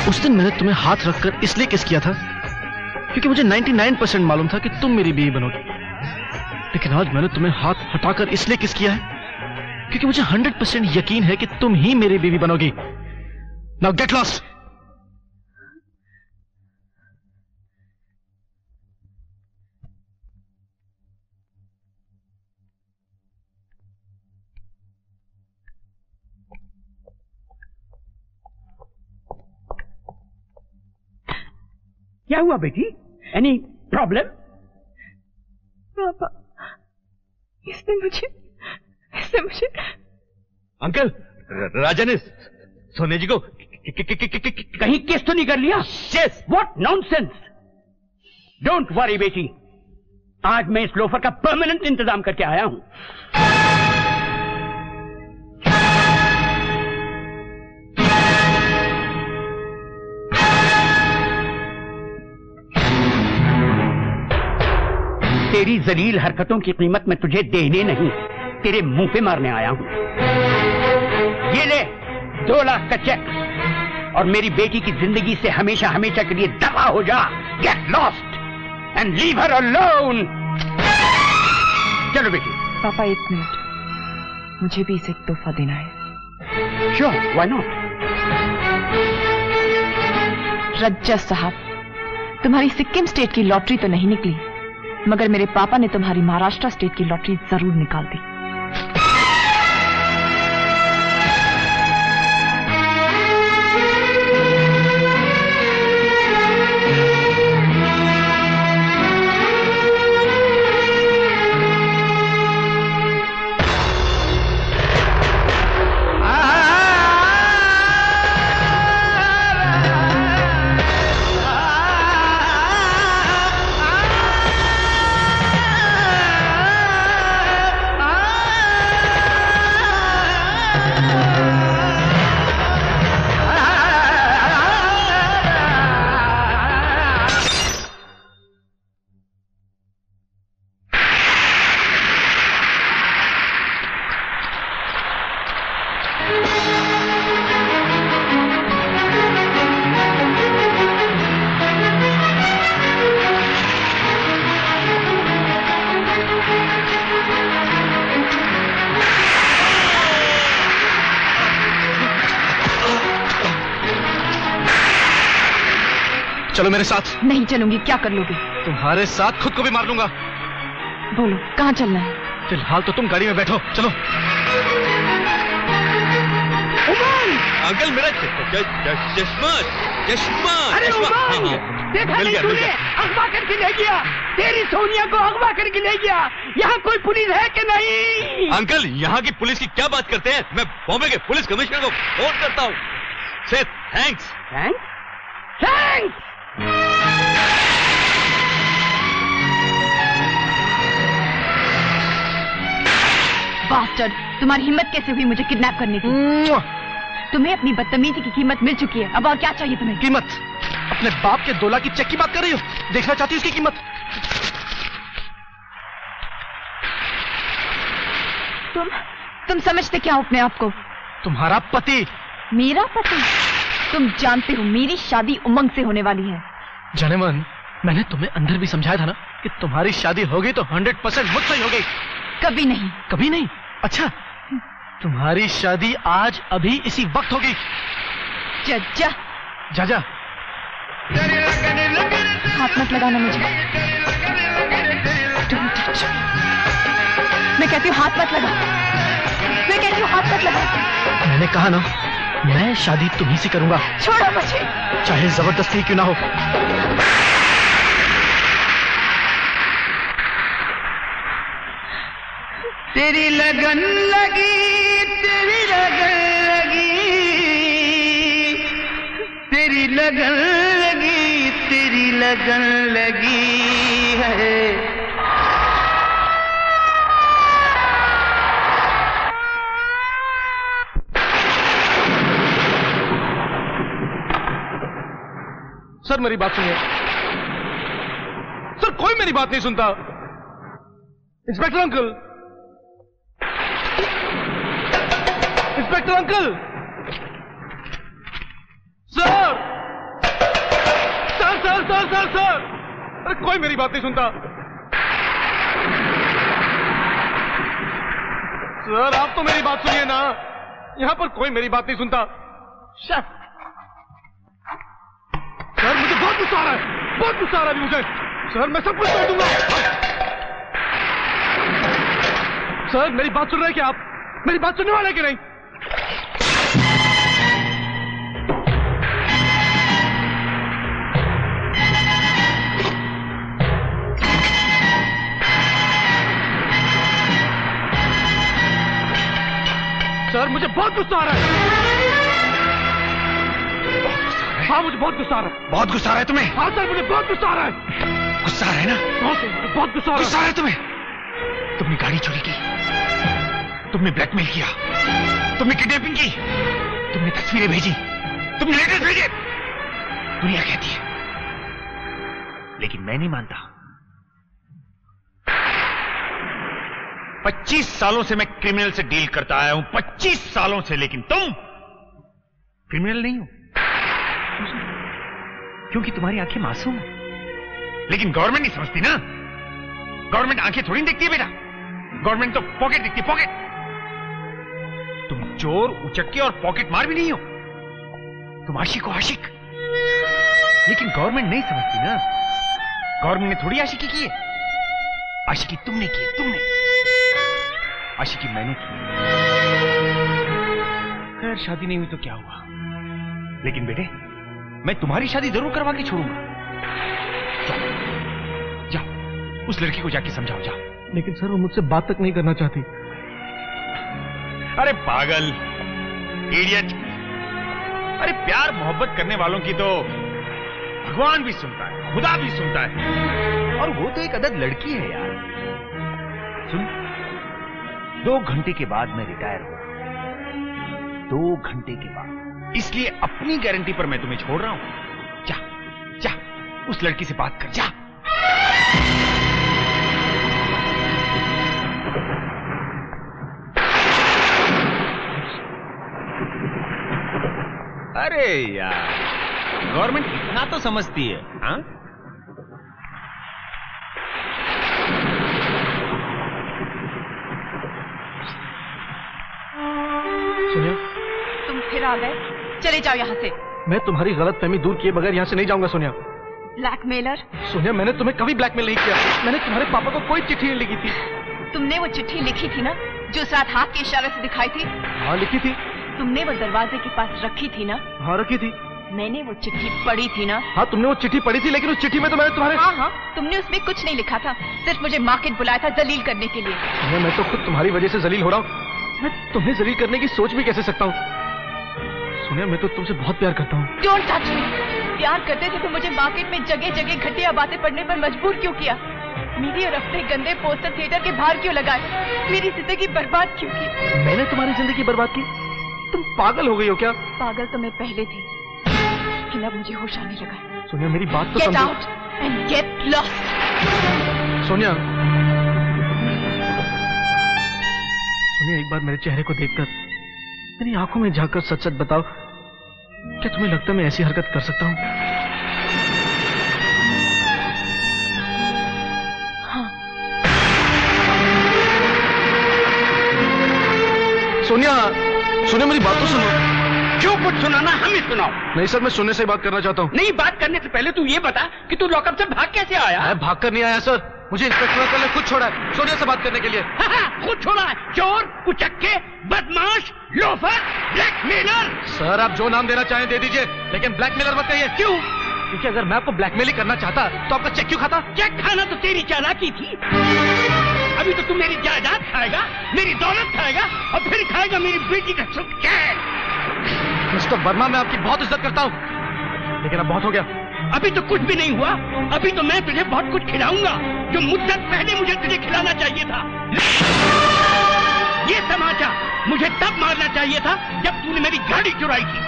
उस दिन मैंने तुम्हें हाथ रखकर इसलिए किस किया था क्योंकि मुझे 99% मालूम था कि तुम मेरी बीवी बनोगी। लेकिन आज मैंने तुम्हें हाथ हटाकर इसलिए किस किया है क्योंकि मुझे 100% यकीन है कि तुम ही मेरी बीवी बनोगी। Now get lost. क्या हुआ बेटी? Any problem? पापा, इसने मुझे अंकल, राजा ने सोने जी को कहीं केस तो नहीं कर लिया? Yes. What nonsense! Don't worry बेटी, आज मैं इस लोफर का परमानेंट इंतजाम करके आया हूं। तेरी जलील हरकतों की कीमत मैं तुझे देने नहीं, तेरे मुंह पे मारने आया हूं। ये ले 2 लाख का चेक और मेरी बेटी की जिंदगी से हमेशा हमेशा के लिए दफा हो जा। Get lost and leave her alone. चलो बेटी। पापा 1 मिनट, मुझे भी इसे एक तोहफा देना है। Sure, why not? रज्जा साहब, तुम्हारी सिक्किम स्टेट की लॉटरी तो नहीं निकली, मगर मेरे पापा ने तुम्हारी महाराष्ट्र स्टेट की लॉटरी जरूर निकाल दी। चलो मेरे साथ। नहीं चलूंगी। क्या कर लोगे? तुम्हारे साथ खुद को भी मार लूंगा। बोलो कहाँ चलना है? फिलहाल तो तुम गाड़ी में बैठो, चलो। अंकल मेरा चश्मा चश्मा। अरे देखा नहीं तूने? अगवा करके ले गया, तेरी सोनिया को अगवा करके ले गया। यहाँ कोई पुलिस है कि नहीं? अंकल यहाँ की पुलिस की क्या बात करते हैं? मैं बॉम्बे के पुलिस कमिश्नर को फोन करता हूँ। से थैंक्स। थैंक्स? थैंक्स? बास्टर्ड, तुम्हारी हिम्मत कैसे हुई मुझे किडनैप करने की? तुम्हें अपनी बदतमीजी की कीमत मिल चुकी है, अब और क्या चाहिए तुम्हें? कीमत? अपने बाप के 2 लाख की चेक की बात कर रही हो? देखना चाहती हो उसकी कीमत? तुम समझते क्या हो अपने आप को? तुम्हारा पति। मेरा पति? तुम जानते हो मेरी शादी उमंग से होने वाली है। जाने मन, मैंने तुम्हें अंदर भी समझाया था ना कि तुम्हारी शादी होगी तो 100% मुझसे ही होगी। कभी नहीं। कभी नहीं? अच्छा, तुम्हारी शादी आज अभी इसी वक्त होगी। जा जा। हाथ मत लगाना मुझे। Don't touch me. मैं कहती हूँ हाथ मत लगा। मैं कहती हूँ हाथ मत लगा। मैंने कहा ना, मैं शादी तुम्ही से करूंगा। छोड़ो मुझे। चाहे जबरदस्ती क्यों ना हो। तेरी लगन लगी, तेरी लगन लगी, तेरी लगन लगी, तेरी लगन लगी है। सर मेरी बात सुनिए। सर कोई मेरी बात नहीं सुनता। Inspector uncle, inspector uncle, sir sir sir sir, अरे कोई मेरी बात नहीं सुनता। सर आप तो मेरी बात सुनिए ना, यहाँ पर कोई मेरी बात नहीं सुनता। सर मुझे बहुत गुस्सा आ रहा है, बहुत गुस्सा आ रहा है मुझे। सर मैं सब कुछ कर दूंगा। सर मेरी बात सुन रहे हैं क्या आप? मेरी बात सुनने वाले कि नहीं? सर मुझे बहुत गुस्सा आ रहा है। हाँ मुझे बहुत गुस्सा आ रहा है। बहुत गुस्सा आ रहा है तुम्हें? हाँ सर मुझे बहुत गुस्सा आ रहा है। गुस्सा आ रहा है ना? हाँ सर मुझे बहुत गुस्सा आ रहा है। गुस्सा आ रहा है तुम्हें? तुमने गाड़ी चोरी की, तुमने ब्लैकमेल किया, तुमने किडनैपिंग की, तुमने तस्वीरें भेजी, तुमने लेटर्स भेजे। दुनिया कहती है, लेकिन मैं नहीं मानता। 25 सालों से मैं क्रिमिनल से डील करता आया हूं, 25 सालों से, लेकिन तुम क्रिमिनल नहीं हो क्योंकि तुम्हारी आंखें मासूम है। लेकिन गवर्नमेंट नहीं समझती ना, गवर्नमेंट आंखें थोड़ी देखती है बेटा, गवर्नमेंट तो पॉकेट देखती है, पॉकेट। तुम चोर, उचक्के और पॉकेट मार भी नहीं हो, तुम आशिक हो, आशिक। लेकिन गवर्नमेंट नहीं समझती ना, गवर्नमेंट ने थोड़ी आशिकी की है, आशिकी तुमने की, तुमने। आशिकी मैंने की। खैर शादी नहीं हुई तो क्या हुआ, लेकिन बेटे मैं तुम्हारी शादी जरूर करवा के छोड़ूंगा। जाओ जाओ, उस लड़की को जाके समझाओ, जाओ। लेकिन सर वो मुझसे बात तक नहीं करना चाहती। अरे पागल, इडियट। अरे प्यार मोहब्बत करने वालों की तो भगवान भी सुनता है, खुदा भी सुनता है, और वो तो एक अदद लड़की है यार। सुन, 2 घंटे के बाद मैं रिटायर हो रहा हूं, 2 घंटे के बाद, इसलिए अपनी गारंटी पर मैं तुम्हें छोड़ रहा हूं। जा जा, उस लड़की से बात कर, जा। अरे यार, गवर्नमेंट इतना तो समझती है। हाँ सोनिया, तुम फिर आ गए, चले जाओ यहाँ से। मैं तुम्हारी गलतफहमी दूर किए बगैर यहाँ से नहीं जाऊंगा सोनिया। ब्लैकमेलर? सोनिया मैंने तुम्हें कभी ब्लैकमेल नहीं किया, मैंने तुम्हारे पापा को कोई चिट्ठी नहीं लिखी थी। तुमने वो चिट्ठी लिखी थी ना, जो उस रात हाथ के इशारे से दिखाई थी? हाँ लिखी थी। तुमने वो दरवाजे के पास रखी थी ना? हाँ रखी थी। मैंने वो चिट्ठी पढ़ी थी ना? हाँ तुमने वो चिट्ठी पढ़ी थी, लेकिन उस चिट्ठी में तो मैंने तुम्हारे। हाँ हाँ, तुमने उसमें कुछ नहीं लिखा था, सिर्फ मुझे मार्केट बुलाया था जलील करने के लिए। सोनिया मैं तो खुद तुम्हारी वजह से जलील हो रहा हूँ, मैं तुम्हें जलील करने की सोच भी कैसे सकता हूँ? सोनिया मैं तो तुमसे बहुत प्यार करता हूँ। Don't touch me. प्यार करते थे तो मुझे मार्केट में जगह जगह घटिया बातें पढ़ने पर मजबूर क्यों किया? मेरी और अपने गंदे पोस्टर थिएटर के बाहर क्यों लगाए? मेरी जिंदगी बर्बाद क्यों की? मैंने तुम्हारी जिंदगी बर्बाद की? तुम पागल हो गई हो क्या? पागल तो मैं पहले थी, लेकिन अब मुझे होश आने लगा है। सोनिया मेरी बात तो गेट समझो। Out and get lost. Sonia, Sonia एक बार मेरे चेहरे को देखकर, मेरी आंखों में झांककर सच सच बताओ, क्या तुम्हें लगता है मैं ऐसी हरकत कर सकता हूँ? हाँ। सोनिया, सोनिया मेरी बात तो सुनो। जो कुछ सुनाना हमें सुनाओ। नहीं सर, मैं सोनिया से बात करना चाहता हूँ। नहीं, बात करने से पहले तू ये बता कि तू लॉकअप से भाग कैसे आया? मैं भाग कर नहीं आया सर, मुझे इंस्पेक्टर अंकल ने खुद छोड़ा है सोनिया से बात करने के लिए। खुद छोड़ा है? चोर, उचक्के, बदमाश, लोफर, ब्लैकमेलर। सर आप जो नाम देना चाहें दे दीजिए, लेकिन ब्लैकमेलर मत कहिए। क्यों? क्योंकि अगर मैं आपको ब्लैकमेल ही करना चाहता तो आपका चेक क्यों खाता? चेक खाना तो तेरी चालाकी थी। अभी तो तू मेरी जायदाद खाएगा, मेरी दौलत खाएगा, और फिर खाएगा मेरी बेटी का सुख चैन। मिस्टर वर्मा, मैं आपकी बहुत इज्जत करता हूँ, लेकिन अब बहुत हो गया। अभी तो कुछ भी नहीं हुआ, अभी तो मैं तुझे बहुत कुछ खिलाऊंगा जो मुद्दत पहले मुझे तुझे खिलाना चाहिए था। ये तमाचा मुझे तब मारना चाहिए था जब तूने मेरी गाड़ी चुराई थी।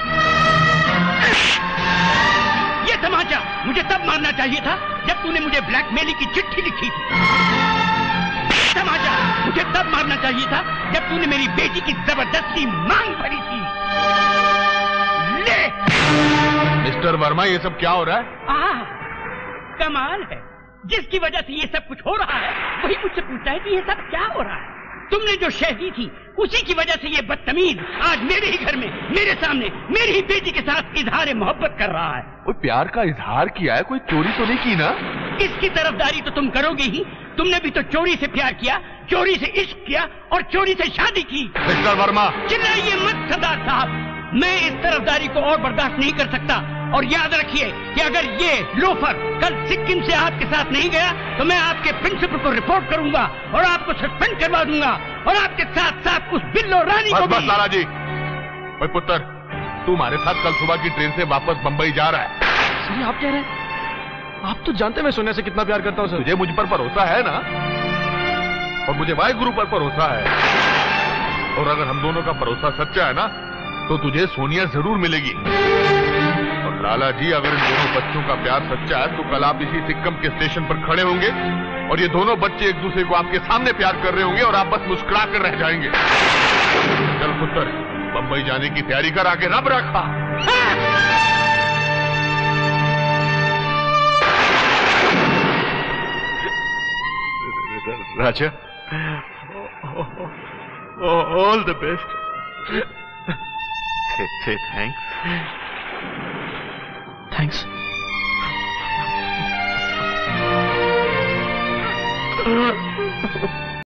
ये तमाचा मुझे तब मारना चाहिए था जब तूने मुझे ब्लैकमेलिंग की चिट्ठी लिखी थी। ये तमाचा मुझे तब मारना चाहिए था जब तूने मेरी बेटी की जबरदस्ती मांग भरी थी। ले! मिस्टर वर्मा, ये सब क्या हो रहा है? कमाल है, जिसकी वजह से ये सब कुछ हो रहा है वही मुझसे पूछता है कि ये सब क्या हो रहा है। तुमने जो शह दी थी उसी की वजह से ये बदतमीज आज मेरे ही घर में मेरे सामने मेरी ही बेटी के साथ इजहार मोहब्बत कर रहा है। कोई प्यार का इजहार किया है, कोई चोरी तो नहीं की ना? इसकी तरफदारी तो तुम करोगे ही। तुमने भी तो चोरी से प्यार किया, चोरी से इश्क किया और चोरी से शादी की। मिस्टर वर्मा, चिल्लाइए मत सरदार साहब, मैं इस तरफदारी को और बर्दाश्त नहीं कर सकता। और याद रखिए कि अगर ये लोफर कल सिक्किम से आपके साथ नहीं गया तो मैं आपके प्रिंसिपल को रिपोर्ट करूंगा और आपको सस्पेंड करवा दूंगा और आपके साथ साथ उस बिल्लो रानी को भी। बस लाला जी, भाई पुत्र, तू हमारे साथ कल सुबह की ट्रेन से वापस बंबई जा रहा है। सर आप कह रहे हैं? आप तो जानते हैं मैं सोनिया से कितना प्यार करता हूँ सर। तुझे मुझ पर भरोसा है ना? और मुझे वाहिगुरु पर भरोसा है। और अगर हम दोनों का भरोसा सच्चा है ना तो तुझे सोनिया जरूर मिलेगी। और लाला जी, अगर इन दोनों बच्चों का प्यार सच्चा है तो कल आप इसी सिक्किम के स्टेशन पर खड़े होंगे और ये दोनों बच्चे एक दूसरे को आपके सामने प्यार कर रहे होंगे और आप बस मुस्कुरा कर रह जाएंगे। चल पुत्र, बंबई जाने की तैयारी कर, आगे रब रखा। Raja, all the best. Say thanks. Thanks.